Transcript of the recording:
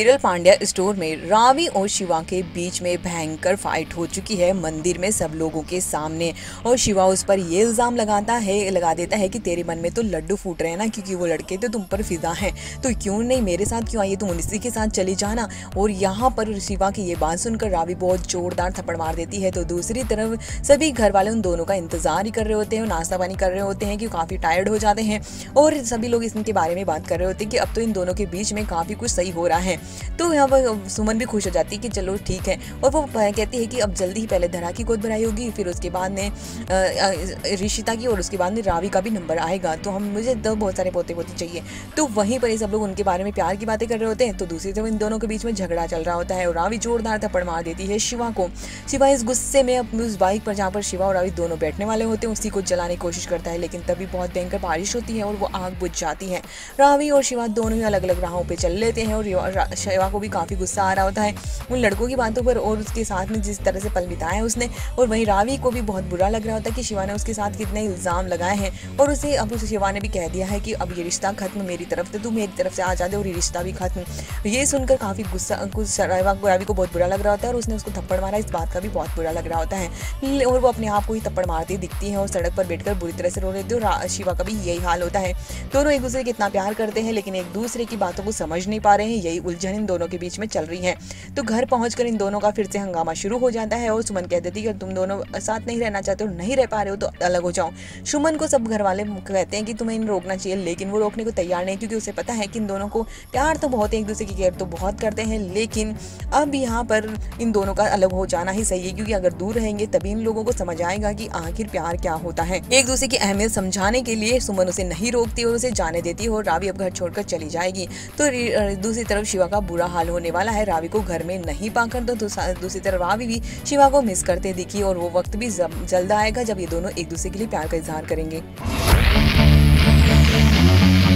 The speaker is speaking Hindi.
सीरियल पांड्या स्टोर में रावी और शिवा के बीच में भयंकर फाइट हो चुकी है मंदिर में सब लोगों के सामने। और शिवा उस पर ये इल्ज़ाम लगा देता है कि तेरे मन में तो लड्डू फूट रहे हैं ना, क्योंकि वो लड़के तो तुम पर फिदा हैं, तो क्यों नहीं मेरे साथ क्यों आई, तुम उसी के साथ चली जाना। और यहाँ पर शिवा की ये बात सुनकर रावी बहुत जोरदार थप्पड़ मार देती है। तो दूसरी तरफ सभी घर वाले उन दोनों का इंतजार ही कर रहे होते हैं, नाश्ता पानी कर रहे होते हैं कि काफ़ी टायर्ड हो जाते हैं। और सभी लोग इनके बारे में बात कर रहे होते हैं कि अब तो इन दोनों के बीच में काफ़ी कुछ सही हो रहा है। तो यहाँ पर सुमन भी खुश हो जाती है कि चलो ठीक है, और वो कहती है कि अब जल्दी ही पहले धरा की गोद भराई होगी, फिर उसके बाद में ऋषिता की, और उसके बाद में रावी का भी नंबर आएगा, तो हम मुझे तो बहुत सारे पोते पोती चाहिए। तो वहीं पर ये सब लोग उनके बारे में प्यार की बातें कर रहे होते हैं। तो दूसरी तरफ इन दोनों के बीच में झगड़ा चल रहा होता है और रावी जोरदार थप्पड़ मार देती है शिवा को। शिवा इस गुस्से में अपनी उस बाइक पर जहाँ पर शिवा और रावी दोनों बैठने वाले होते हैं उसी को जलाने की कोशिश करता है, लेकिन तभी बहुत भयंकर बारिश होती है और वो आग बुझ जाती है। रावी और शिवा दोनों ही अलग अलग राहों पर चल लेते हैं और शिवा को भी काफ़ी गुस्सा आ रहा होता है उन लड़कों की बातों पर और उसके साथ में जिस तरह से पल बिताया है उसने। और वहीं रावी को भी बहुत बुरा लग रहा होता है कि शिवा ने उसके साथ कितने इल्ज़ाम लगाए हैं, और उसे अब उस शिवा ने भी कह दिया है कि अब ये रिश्ता खत्म मेरी तरफ से, तू मेरी तरफ से आ जा दे और ये रिश्ता भी खत्म। ये सुनकर काफ़ी गुस्सा रावी को बहुत बुरा लग रहा होता है और उसने उसको थप्पड़ मारा, इस बात का भी बहुत बुरा लग रहा होता है। और वो अपने आप को ही थप्पड़ मारती दिखती है और सड़क पर बैठकर बुरी तरह से रो रही थी। और शिवा का भी यही हाल होता है। दोनों एक दूसरे के इतना प्यार करते हैं लेकिन एक दूसरे की बातों को समझ नहीं पा रहे हैं, यही उलझन इन दोनों के बीच में चल रही है। तो घर पहुंचकर इन दोनों का फिर से हंगामा शुरू हो जाता है और सुमन कह देती है कि तुम दोनों साथ नहीं रहना चाहते हो, नहीं रह पा रहे हो तो अलग हो जाओ। सुमन को सब घर वाले कहते हैं कि तुम्हें इन रोकना चाहिए, लेकिन वो रोकने को तैयार नहीं, क्योंकि उसे पता है कि इन दोनों को प्यार तो बहुत है, एक दूसरे की केयर तो बहुत करते हैं, लेकिन अब यहाँ पर इन दोनों का अलग हो जाना ही सही है, क्योंकि अगर दूर रहेंगे तभी इन लोगों को समझ आएगा कि आखिर प्यार क्या होता है। एक दूसरे की अहमियत समझाने के लिए सुमन उसे नहीं रोकती और उसे जाने देती है और रावी अब घर छोड़कर चली जाएगी। तो दूसरी तरफ शिवा का बुरा हाल होने वाला है रावी को घर में नहीं पाकर। तो दूसरी तरफ रावी भी शिवा को मिस करते दिखी और वो वक्त भी जल्द आएगा जब ये दोनों एक दूसरे के लिए प्यार का इजहार करेंगे।